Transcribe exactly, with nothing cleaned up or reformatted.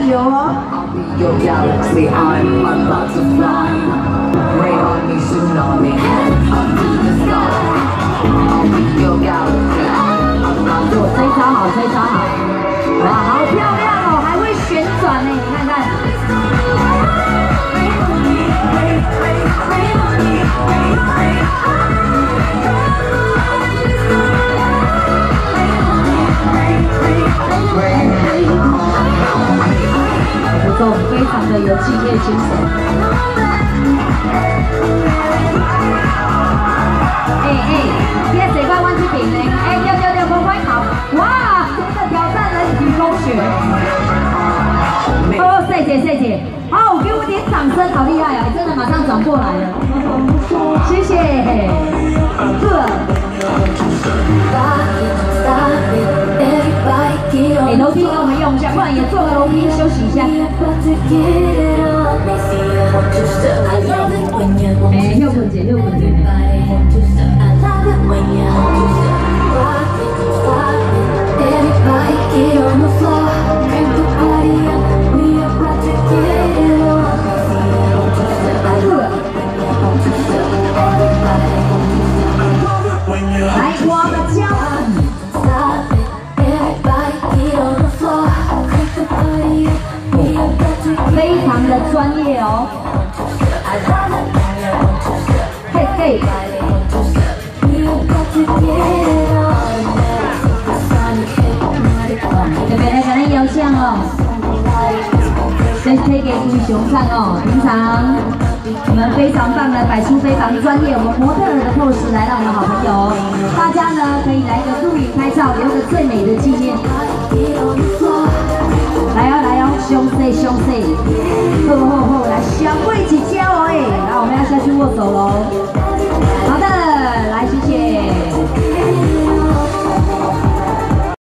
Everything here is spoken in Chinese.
油哦。 Your galaxy, I'm about to fly. Rain on me, tsunami, up to the sky. I'll be your galaxy, I'm about to 这一招好，这一招好，哇，好漂亮哦，还会旋转呢，你看看。不错，非常的有敬业精神。哎哎，今天谁快弯去顶呢？哎，丢丢丢，快快跑！哇，新的挑战人体工学。哦，谢谢谢谢，好，给我点掌声，好厉害啊！真的马上转过来了，谢谢。哎，楼梯给我们用一下，不然也坐个楼梯休息一下。哎，六捆姐，六捆姐。 来，我们教。 非常的专业哦，嘿嘿，这边来给咱摇像哦，这推给各位熊看哦。平常我们非常棒的摆出非常专业，我们模特儿的 pose 来让我们好朋友，大家呢可以来个录影拍照，留个最美的纪念。 来哦来哦，凶势凶势，好好好，来相会一招哦哎，来我们要下去握手喽。